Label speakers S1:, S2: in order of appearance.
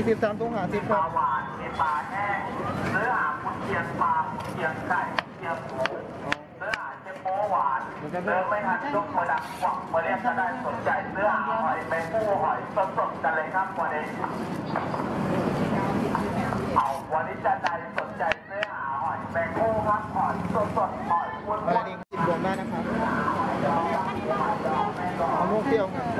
S1: 43 ถุง50 ค
S2: ป
S1: รั
S2: ลา
S1: บ
S2: หวานมีปลาแห้งเนื้อหาคุณเชียงปลาคุณเชียงไก่เชียงหมูเนื้อหาเจมโป้หวานเนื้อไม่ทันยกมาดักหวังมาเรียกก็ได้สนใจเนื้อหาหอยแมงผู้หอยสดๆกันเลยครับวันนี้เอาวันนี้จะได้สนใจเนื้อหาหอยแมงผู้ครับหอยสดๆหอยอ้วน
S1: อะไรดี10 รวมได้นะครับมะม่วงเปรี้ยวครับ